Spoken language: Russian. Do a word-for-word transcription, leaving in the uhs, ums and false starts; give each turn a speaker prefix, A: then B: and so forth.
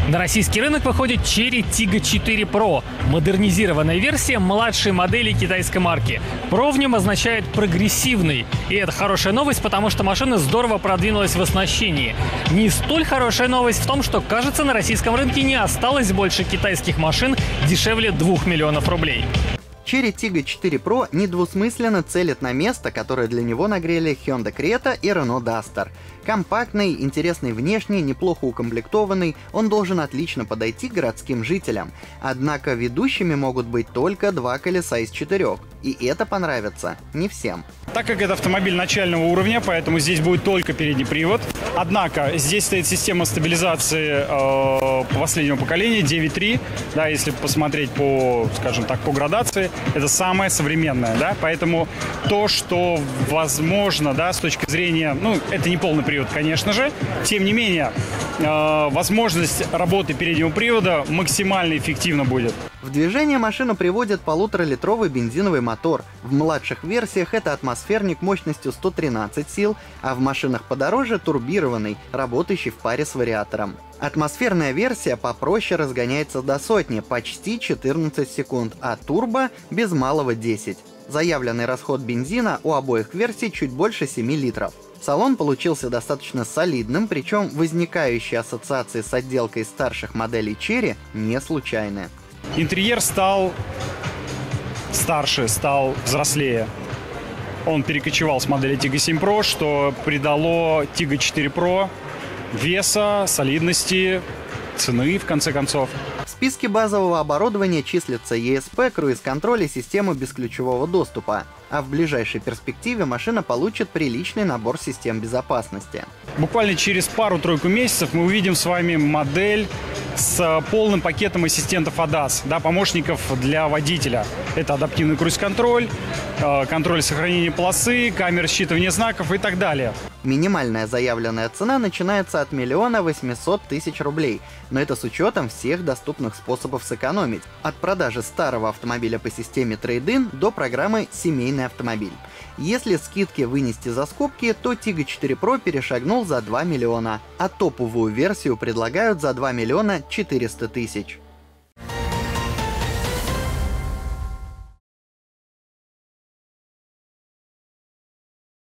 A: На российский рынок выходит Chery Tiggo четыре Pro, модернизированная версия младшей модели китайской марки. Pro в нем означает прогрессивный. И это хорошая новость, потому что машина здорово продвинулась в оснащении. Не столь хорошая новость в том, что, кажется, на российском рынке не осталось больше китайских машин дешевле двух миллионов рублей.
B: Chery Tiggo четыре Pro недвусмысленно целит на место, которое для него нагрели Hyundai Creta и Renault Duster. Компактный, интересный внешне, неплохо укомплектованный, он должен отлично подойти к городским жителям. Однако ведущими могут быть только два колеса из четырех. И это понравится не всем.
C: Так как это автомобиль начального уровня, поэтому здесь будет только передний привод. Однако здесь стоит система стабилизации э, последнего поколения девять три. Да, если посмотреть по, скажем так, по градации, это самое современное. Да? Поэтому то, что возможно, да, с точки зрения, ну, это не полный привод, конечно же, тем не менее, э, возможность работы переднего привода максимально эффективна будет.
B: В движение машину приводит полуторалитровый бензиновый мотор. В младших версиях это атмосферник мощностью сто тринадцать сил, а в машинах подороже турбированный, работающий в паре с вариатором. Атмосферная версия попроще разгоняется до сотни, почти четырнадцать секунд, а турбо без малого десять. Заявленный расход бензина у обоих версий чуть больше семи литров. Салон получился достаточно солидным, причем возникающие ассоциации с отделкой старших моделей Chery не случайны.
C: Интерьер стал старше, стал взрослее. Он перекочевал с модели Tiggo семь Pro, что придало Tiggo четыре Pro веса, солидности, цены, в конце концов.
B: В списке базового оборудования числится и эс пи, круиз-контроль и система бесключевого доступа. А в ближайшей перспективе машина получит приличный набор систем безопасности.
C: Буквально через пару-тройку месяцев мы увидим с вами модель с полным пакетом ассистентов эй ди эй эс, да, помощников для водителя. Это адаптивный круиз-контроль, контроль сохранения полосы, камеры считывания знаков и так далее.
B: Минимальная заявленная цена начинается от миллиона восьмисот тысяч рублей, но это с учетом всех доступных способов сэкономить. От продажи старого автомобиля по системе трейд-ин до программы «Семейный автомобиль». Если скидки вынести за скобки, то Tiggo четыре Pro перешагнул за два миллиона, а топовую версию предлагают за два миллиона четыреста тысяч.